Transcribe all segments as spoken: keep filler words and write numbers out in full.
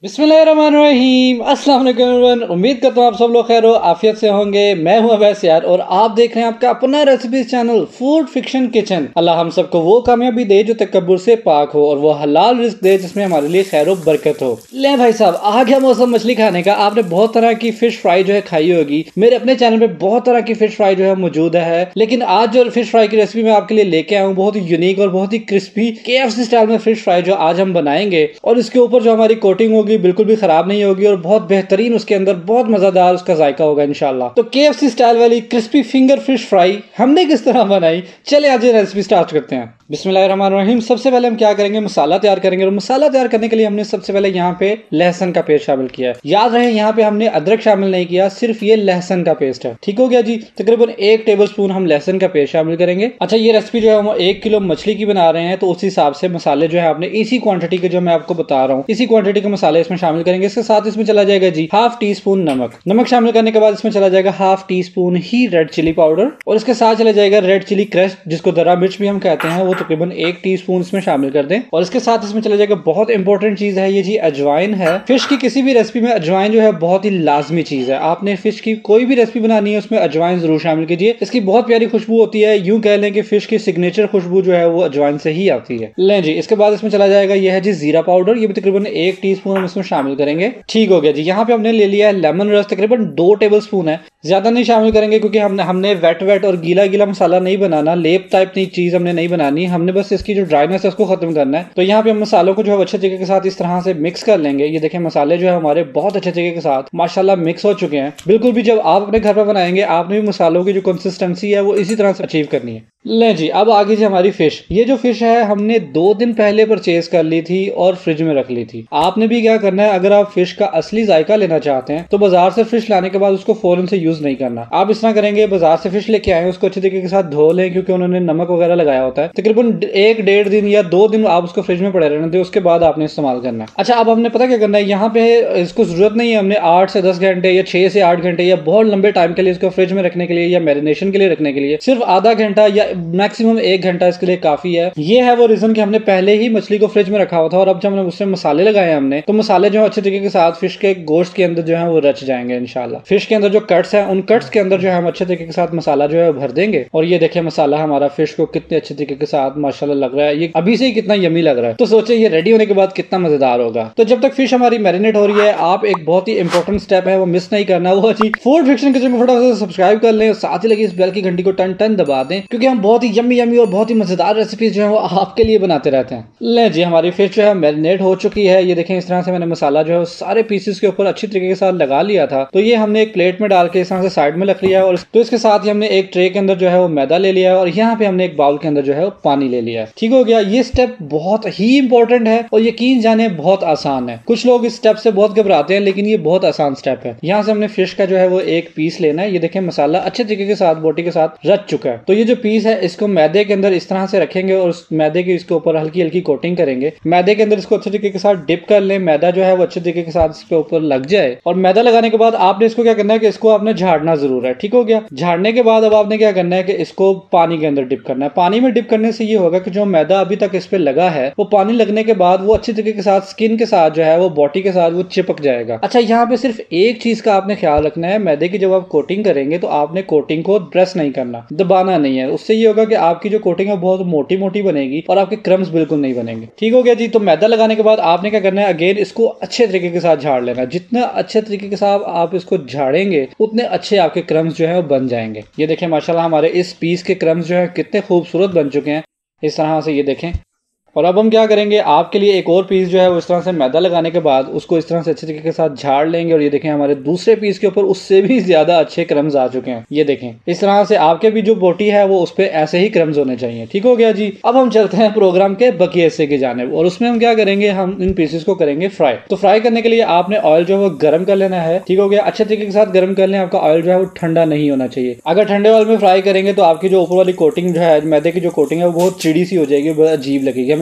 बिस्मिल्लाहिर्रहमानिर्रहीम, अस्सलाम वालेकुम एवरीवन। उम्मीद करता हूँ आप सब लोग खैर हो आफियत से होंगे। मैं हूँ अवैस यार और आप देख रहे हैं आपका अपना recipes channel food fiction kitchen. Allah हम सबको वो कामयाबी दे जो तकब्बुर से पाक हो और वो हलाल रिस्क दे जिसमें हमारे लिए खैर व बरकत हो। ले भाई साहब, आ गया मौसम मछली खाने का। आपने बहुत तरह की फिश फ्राई जो है खाई होगी। मेरे अपने चैनल पे बहुत तरह की फिश फ्राई जो है मौजूद है, लेकिन आज जो फिश फ्राई की रेसिपी मैं आपके लिए लेके आया हूँ बहुत ही यूनिक और बहुत ही crispy K F C style में फिश फ्राई जो आज हम बनाएंगे। और इसके ऊपर जो हमारी कोटिंग होगी बिल्कुल भी खराब नहीं होगी और बहुत बेहतरीन उसके अंदर बहुत मजेदार उसका जायका होगा इंशाल्लाह। तो के एफ सी स्टाइल वाली क्रिस्पी फिंगर फिश फ्राई हमने किस तरह बनाई, चले आज रेसिपी स्टार्ट करते हैं। बिस्मिल्लाहिर्रहमानिर्रहीम। सबसे पहले हम क्या करेंगे, मसाला तैयार करेंगे। और मसाला तैयार करने के लिए हमने सबसे पहले यहाँ पे लहसुन का पेस्ट शामिल किया है। याद रहे यहाँ पे हमने अदरक शामिल नहीं किया, सिर्फ ये लहसुन का पेस्ट है। ठीक हो गया जी। तकरीबन एक टेबल स्पून हम लहसुन का पेस्ट शामिल करेंगे। अच्छा, ये रेसिपी जो है हम एक किलो मछली की बना रहे हैं, तो उस हिसाब से मसाले जो है आपने इसी क्वांटिटी के जो मैं आपको बता रहा हूँ इसी क्वांटिटी के मसाले इसमें शामिल करेंगे। इसके साथ इसमें चला जाएगा जी हाफ टी स्पून नमक। नमक शामिल करने के बाद इसमें चला जाएगा हाफ टी स्पून ही रेड चिली पाउडर और इसके साथ चला जाएगा रेड चिली क्रश जिसको दरा मिर्च भी हम कहते हैं, वो तकरीबन एक टी स्पून इसमें शामिल कर दें। और इसके साथ इसमें चला जाएगा बहुत इंपॉर्टेंट चीज है ये जी अजवाइन है। फिश की किसी भी रेसिपी में अजवाइन जो है बहुत ही लाजमी चीज है। आपने फिश की कोई भी रेसिपी बनानी है उसमें अजवाइन जरूर शामिल कीजिए। इसकी बहुत प्यारी खुशबू होती है, यूं कह लें कि फिश की सिग्नेचर खुशबू जो है वो अजवाइन से ही आती है। लें जी, इसके बाद इसमें चला जाएगा यह है जी जीरा पाउडर। ये भी तकरीबन एक टी स्पून हम इसमें शामिल करेंगे। ठीक हो गया जी। यहाँ पे हमने ले लिया है लेमन रस, तकरीबन दो टेबल स्पून है। ज्यादा नहीं शामिल करेंगे क्योंकि हमने हमने वेट वेट और गीला गीला मसाला नहीं बनाना, लेप टाइप की चीज हमने नहीं बनानी। हमने बस इसकी जो ड्राइनेस है उसको खत्म करना है। तो यहाँ पे हम मसालों को जो है अच्छे तरीके के साथ इस तरह से मिक्स कर लेंगे। ये देखें मसाले जो है हमारे बहुत अच्छे तरीके के साथ माशाल्लाह मिक्स हो चुके हैं। बिल्कुल भी जब आप अपने घर पर बनाएंगे आपने भी मसालों की जो कंसिस्टेंसी है वो इसी तरह से अचीव करनी है। ले जी, अब आगे जी हमारी फिश। ये जो फिश है हमने दो दिन पहले परचेज कर ली थी और फ्रिज में रख ली थी। आपने भी क्या करना है, अगर आप फिश का असली जायका लेना चाहते हैं तो बाजार से फिश लाने के बाद उसको फौरन से यूज नहीं करना। आप इस तरह करेंगे, बाजार से फिश लेके आए उसको अच्छे तरीके के साथ धो लें क्योंकि उन्होंने नमक वगैरह लगाया होता है। तकरीबन एक डेढ़ दिन या दो दिन आप उसको फ्रिज में पड़े रहने दें, उसके बाद आपने इस्तेमाल करना है। अच्छा, अब हमने पता क्या करना है, यहाँ पे इसको जरूरत नहीं है हमने आठ से दस घंटे या छह से आठ घंटे या बहुत लंबे टाइम के लिए इसको फ्रिज में रखने के लिए या मैरिनेशन के लिए रखने के लिए सिर्फ आधा घंटा या मैक्सिमम एक घंटा इसके लिए काफी है। ये है वो रीजन कि हमने पहले ही मछली को फ्रिज में रखा हुआ था और अब जब हमने उसमें मसाले लगाए हमने तो मसाले जो है अच्छे तरीके के साथ फिश के गोश्त के अंदर जो है वो रच जाएंगे इंशाल्लाह। फिश के अंदर जो कट्स हैं उन कट्स के अंदर जो है हम अच्छे तरीके के साथ मसाला जो है भर देंगे। और ये देखिए मसाला हमारा फिश को कितने अच्छे तरीके के साथ माशाल्लाह लग रहा है, ये अभी से ही कितना यमी लग रहा है। तो सोचे ये रेडी होने के बाद कितना मजेदार होगा। तो जब तक फिश हमारी मैरिनेट हो रही है आप एक बहुत ही इंपॉर्टेंट स्टेप है वो मिस नहीं करना, वो जी फूड फिक्शन किचन को फटाफट से सब्सक्राइब कर लें, साथ ही लगी इस बेल की घंटी को टन टन दबा दें क्योंकि हम बहुत ही यमी यमी और बहुत ही मजेदार रेसिपीज जो है वो आपके लिए बनाते रहते हैं। ले जी, हमारी फिश जो है मैरिनेट हो चुकी है। ये देखें इस तरह से मैंने मसाला जो है सारे पीसेस के ऊपर अच्छी तरीके के साथ लगा लिया था। तो ये हमने एक प्लेट में डाल के इस तरह से साइड में रख लिया है। और तो इसके साथ ही हमने एक ट्रे के अंदर जो है वो मैदा ले लिया है और यहाँ पे हमने एक बाउल के अंदर जो है वो पानी ले लिया है। ठीक हो गया। ये स्टेप बहुत ही इंपॉर्टेंट है और यकीन जाने बहुत आसान है। कुछ लोग इस स्टेप से बहुत घबराते हैं लेकिन ये बहुत आसान स्टेप है। यहाँ से हमने फिश का जो है वो एक पीस लेना है। ये देखें मसाला अच्छे तरीके के साथ बोटी के साथ रच चुका है। तो ये जो पीस है इसको मैदे के अंदर इस तरह से रखेंगे और उस मैदे के इसके ऊपर हल्की हल्की कोटिंग करेंगे। मैदे के अंदर इसको अच्छे तरीके के साथ डिप कर लें। मैदा जो है वो अच्छे तरीके के साथ इसके ऊपर लग जाए और मैदा लगाने के बाद आपने इसको क्या करना है कि इसको आपने झाड़ना जरूर है। ठीक हो गया। झाड़ने के बाद अब आपने क्या करना है कि इसको पानी के अंदर डिप करना है। पानी में डिप करने से ये होगा कि जो मैदा अभी तक इस पे लगा है वो पानी लगने के बाद वो अच्छे तरीके के साथ स्किन के साथ जो है वो बॉडी के साथ वो चिपक जाएगा। अच्छा, यहाँ पे सिर्फ एक चीज का आपने ख्याल रखना है, मैदे की जब आप कोटिंग करेंगे तो आपने कोटिंग को प्रेस नहीं करना, दबाना नहीं है। उससे ये होगा कि आपकी जो कोटिंग है बहुत मोटी मोटी बनेगी और आपके क्रम्स बिल्कुल नहीं बनेंगे। ठीक हो गया जी। तो मैदा लगाने के बाद आपने क्या करना है, अगेन इसको अच्छे तरीके के साथ झाड़ लेना। जितना अच्छे तरीके के साथ आप इसको झाड़ेंगे उतने अच्छे आपके क्रम्स जो है वो बन जाएंगे। ये देखें माशाल्लाह हमारे इस पीस के क्रम्स जो है कितने खूबसूरत बन चुके हैं इस तरह से। ये देखें। और अब हम क्या करेंगे, आपके लिए एक और पीस जो है वो इस तरह से मैदा लगाने के बाद उसको इस तरह से अच्छे तरीके के साथ झाड़ लेंगे। और ये देखें हमारे दूसरे पीस के ऊपर उससे भी ज्यादा अच्छे क्रम्स आ चुके हैं। ये देखें इस तरह से आपके भी जो बोटी है वो उस पर ऐसे ही क्रम्स होने चाहिए। ठीक हो गया जी। अब हम चलते हैं प्रोग्राम के बकी हिस्से की जानिब और उसमें हम क्या करेंगे, हम इन पीसेस को करेंगे फ्राई। तो फ्राई करने के लिए आपने ऑयल जो है वो गर्म कर लेना है। ठीक हो गया। अच्छे तरीके के साथ गर्म कर लें। आपका ऑयल जो है वो ठंडा नहीं होना चाहिए। अगर ठंडे ऑयल में फ्राई करेंगे तो आपकी जो ऊपर वाली कोटिंग जो है मैदे की जो कोटिंग है वो बहुत चिड़ी सी हो जाएगी, बहुत अजीब लगेगी, हमें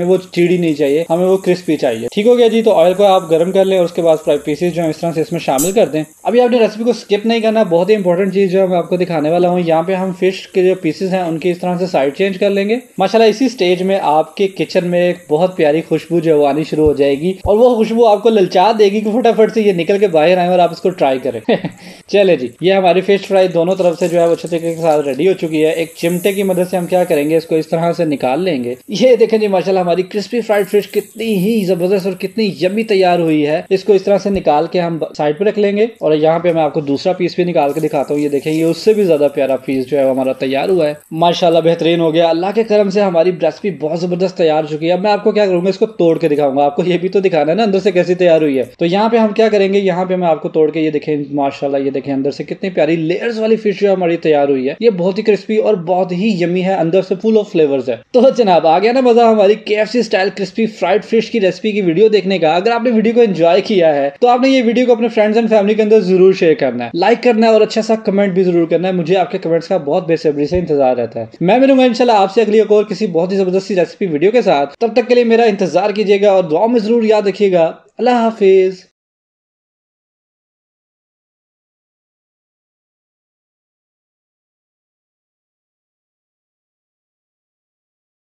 हमें वो चीड़ी नहीं चाहिए, हमें वो क्रिस्पी चाहिए। ठीक हो गया जी। तो ऑयल को आप गर्म कर लें और उसके बाद फ्राई पीसेस जो है इस तरह से इसमें शामिल कर दें। अभी आपने रेसिपी को स्किप नहीं करना, बहुत ही इंपॉर्टेंट चीज जो मैं आपको दिखाने वाला हूँ। यहाँ पे हम फिश के जो पीसेस हैं उनकी इस तरह से साइड चेंज कर लेंगे। माशाल्लाह इसी स्टेज में आपके किचन में एक बहुत प्यारी खुशबू जो है आनी शुरू हो जाएगी और वो खुशबू आपको ललचा देगी कि फटाफट से ये निकल के बाहर आए और आप इसको ट्राई करें। चले जी, ये हमारी फिश फ्राई दोनों तरफ से जो है अच्छे तरीके के साथ रेडी हो चुकी है। एक चिमटे की मदद से हम क्या करेंगे, इसको इस तरह से निकाल लेंगे। ये देखें जी माशाल्लाह हमारी क्रिस्पी फ्राइड फिश कितनी ही जबरदस्त और कितनी यम्मी तैयार हुई है। इसको इस तरह से निकाल के हम साइड पे रख लेंगे और यहाँ पे मैं आपको दूसरा पीस भी निकाल के दिखाता हूँ। ये देखें, ये उससे भी ज्यादा प्यारा पीस जो है हमारा तैयार हुआ है। माशाल्लाह बेहतरीन हो गया। अल्लाह के करम से हमारी रेसिपी बहुत जबरदस्त तैयार हो चुकी है। अब मैं आपको क्या करूंगा, इसको तोड़ के दिखाऊंगा। आपको ये भी तो दिखाना है ना अंदर से कैसी तैयार हुई है। तो यहाँ पे हम क्या करेंगे, यहाँ पे मैं आपको तोड़ के ये देखें माशाल्लाह, ये देखें अंदर से कितनी प्यारी लेयर्स वाली फिश जो हमारी तैयार हुई है। ये बहुत ही क्रिस्पी और बहुत ही यम्मी है, अंदर से फुल ऑफ फ्लेवर्स है। तो जनाब आ गया ना मजा हमारी KFC style crispy fried fish की रेसिपी की वीडियो देखने का। अगर आपने वीडियो को एंजॉय किया है तो आपने ये वीडियो को अपने फ्रेंड्स एंड फैमिली के अंदर जरूर शेयर करना है, लाइक करना है और अच्छा सा कमेंट भी जरूर करना है। मुझे आपके कमेंट्स का बहुत बेसब्री से इंतजार रहता है। मैं मिलूंगा इंशाल्लाह आपसे अगली एक और किसी बहुत ही जबरदस्त रेसिपी वीडियो के साथ। तब तक के लिए मेरा इंतजार कीजिएगा और दुआ में जरूर याद रखिएगा। अल्लाह हाफिज।